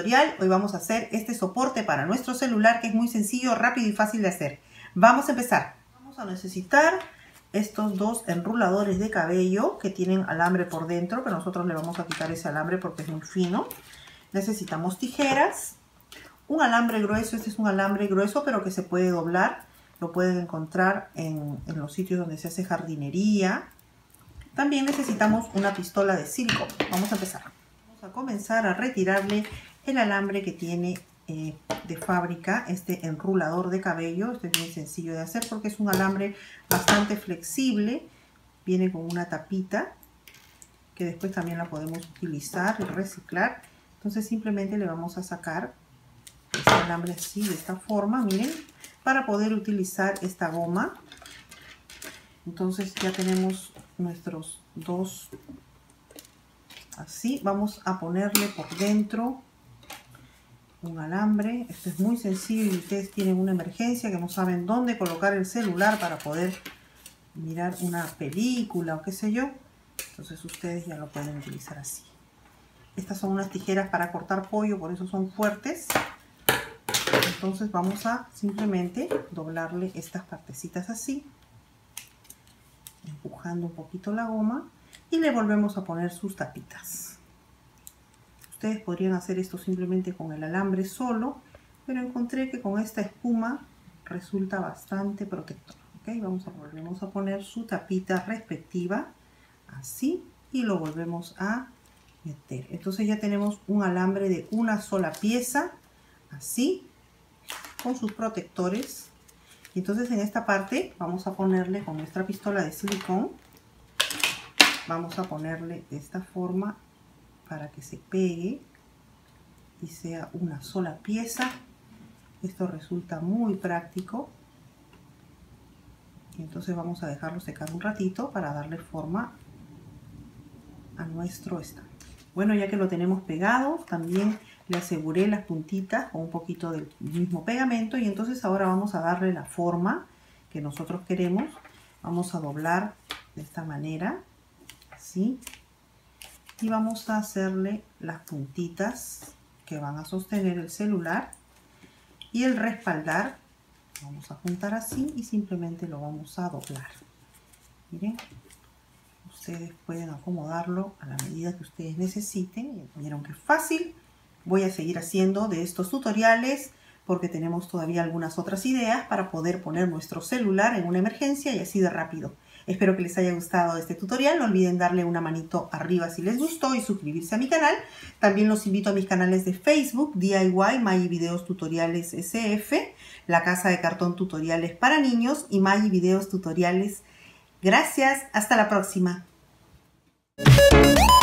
tutorial. Hoy vamos a hacer este soporte para nuestro celular que es muy sencillo, rápido y fácil de hacer. Vamos a empezar. Vamos a necesitar estos dos enruladores de cabello que tienen alambre por dentro, que nosotros le vamos a quitar ese alambre porque es muy fino. Necesitamos tijeras, un alambre grueso. Este es un alambre grueso pero que se puede doblar. Lo pueden encontrar en los sitios donde se hace jardinería. También necesitamos una pistola de silicona. Vamos a empezar. Vamos a comenzar a retirarle el alambre que tiene de fábrica, este enrulador de cabello. Este es bien sencillo de hacer porque es un alambre bastante flexible. Viene con una tapita que después también la podemos utilizar y reciclar. Entonces simplemente le vamos a sacar este alambre así, de esta forma, miren, para poder utilizar esta goma. Entonces ya tenemos nuestros dos así. Vamos a ponerle por dentro un alambre. Esto es muy sencillo y ustedes tienen una emergencia que no saben dónde colocar el celular para poder mirar una película o qué sé yo. Entonces ustedes ya lo pueden utilizar así. Estas son unas tijeras para cortar pollo, por eso son fuertes. Entonces vamos a simplemente doblarle estas partecitas así, empujando un poquito la goma, y le volvemos a poner sus tapitas. Ustedes podrían hacer esto simplemente con el alambre solo, pero encontré que con esta espuma resulta bastante protector. ¿Okay? Volvemos a poner su tapita respectiva, así, y lo volvemos a meter. Entonces ya tenemos un alambre de una sola pieza, así, con sus protectores. Y entonces en esta parte vamos a ponerle con nuestra pistola de silicón, vamos a ponerle de esta forma para que se pegue y sea una sola pieza. Esto resulta muy práctico. Y entonces vamos a dejarlo secar un ratito para darle forma a nuestro stand. Bueno, ya que lo tenemos pegado, también le aseguré las puntitas con un poquito del mismo pegamento, y entonces ahora vamos a darle la forma que nosotros queremos. Vamos a doblar de esta manera, así, y vamos a hacerle las puntitas que van a sostener el celular, y el respaldar vamos a juntar así y simplemente lo vamos a doblar. Miren, ustedes pueden acomodarlo a la medida que ustedes necesiten. Vieron que es fácil. Voy a seguir haciendo de estos tutoriales porque tenemos todavía algunas otras ideas para poder poner nuestro celular en una emergencia y así de rápido. Espero que les haya gustado este tutorial. No olviden darle una manito arriba si les gustó y suscribirse a mi canal. También los invito a mis canales de Facebook, DIY, Maggi Videos Tutoriales SF, La Casa de Cartón Tutoriales para Niños y Maggi Videos Tutoriales. Gracias, hasta la próxima.